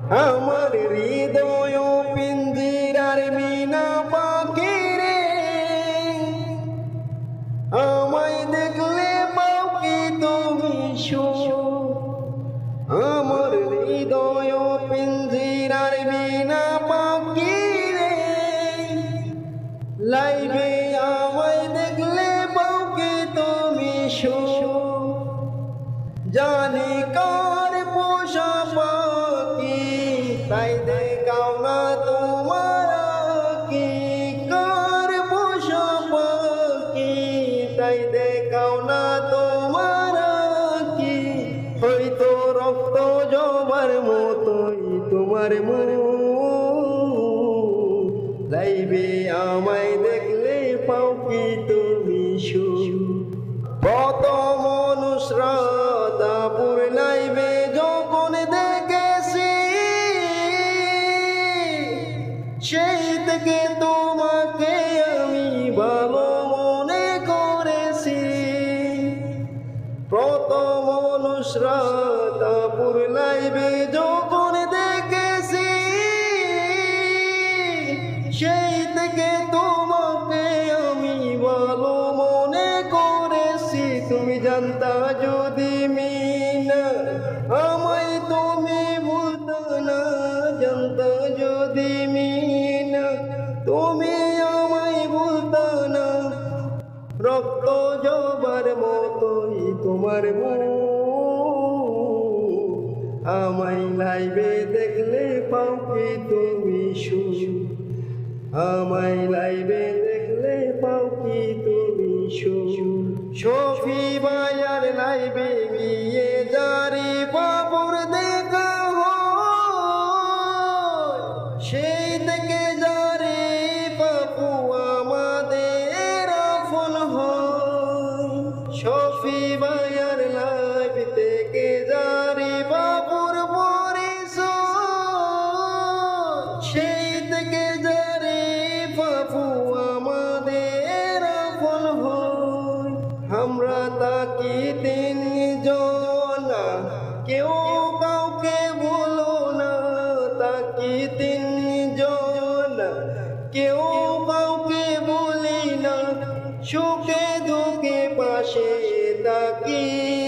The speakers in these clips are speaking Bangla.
আমার হৃদয় পিঞ্জিরার মিনা পাখি রে, আমায় দেখলে পাও কি তুমি সুখ। আমার হৃদয় পিঞ্জিরার মিনা পাখি রে, লাইবে আমায় দেখলে পাও কি তুমি সুখ। জানি কার পোষা পাখি, তাই দেখাও না তোমার কি। কার পোষা পাখি, তাই দেখাও না তোমার কি। হয়তো রক্ত জবার মতোই তোমার মুখ, লাইবে আমায় দেখলে পাও কি তুমি সুখ। কত মানুষ রাতাপুর লাইবে যখন দেখেছি, সেই থেকে তোমাকে আমি ভালো মনে করেছি। কত মানুষ রাতাপুর লাইবে যখন দেখেছি, সেই থেকে তোমাকে আমি ভালো মনে করেছি। তুমি জানতা যদি মিনা, আমায় তুমি ভুলতা না। জানতা যদি মিনা, তুমি আমায় ভুলতা না। রক্ত জবার মতোই তোমার মুখ, আমায় লাইবে দেখলে পাও কি তুমি সুখ। আমায় লাইবে দেখলে পাও কি তুমি সুখ। শফি ভাইয়ার লাইবে গিয়ে জারি বাবুর দেখা হয়, সেই থেকে জারি বাবু আমাদের আপন হয়। শফি ভাইয়ার লাইভ থেকে জারি বাবুর পরিচয়, সেই থেকে জারি বাবু আমাদের আপন হয়। আমরা তাকি তিনজনা, কেউ কাউকে বলো না। তাকি তিনজনা, কেউ কাউকে বলি না। সুখে দুঃখে পাশে তাকি,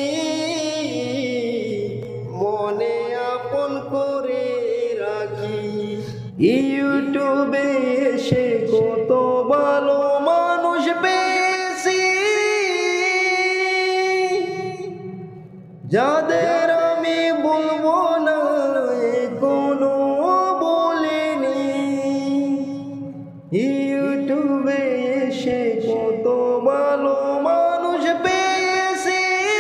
মনে আপন করে রাখি। ইউটিউবে এসে কত ভালো মানুষ পেয়েছি, যাদের আমি বলবো না কোনো বলিনি। ইউটিউবে এসে কত ভালো মানুষ পেয়েছি,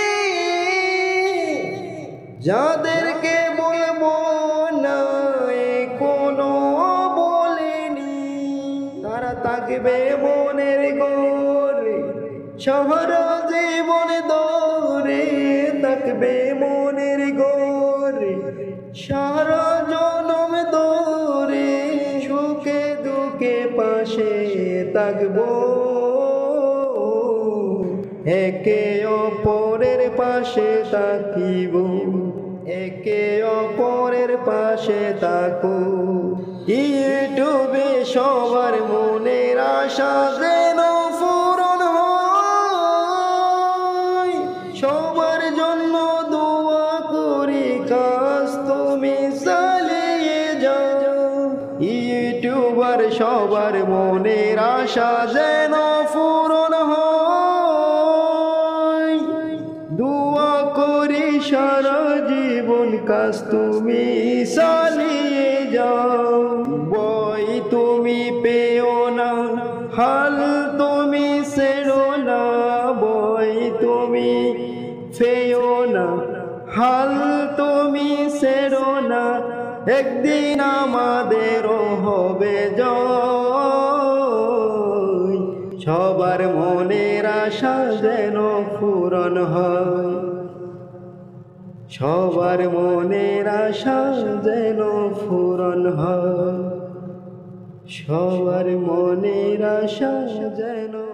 যাদেরকে বলবো না কোনো বলিনি। তারা থাকবে মনের ঘরে সারা জীবন ধরে, থাকবে মনের ঘরে সারা জনম ধরে। সুখে দুঃখে পাশে থাকবো, একে অপরের পাশে থাকিব। একে অপরের পাশে থাকো। ইউটিউবে সবার মনের আশা যেন পূরণ হয়। সবার জন্য দোয়া করি, কাজ তুমি চালিয়ে যাও। ইউটিউবার সবার মনের আশা যেন পূরণ হয়। দোয়া করি সারা জীবন কাজ তুমি চালিয়ে যাও। বই তুমি পেও না, হাল তুমি ছেড়ো না। বই তুমি পেও না, হাল তুমি ছেড়ো না। একদিন আমাদেরও হবে জয়। সবার মনের আশা যেন পূরণ হয়। সবার মনের আশা যেন পূরণ হয়। সবার মনের আশা যেন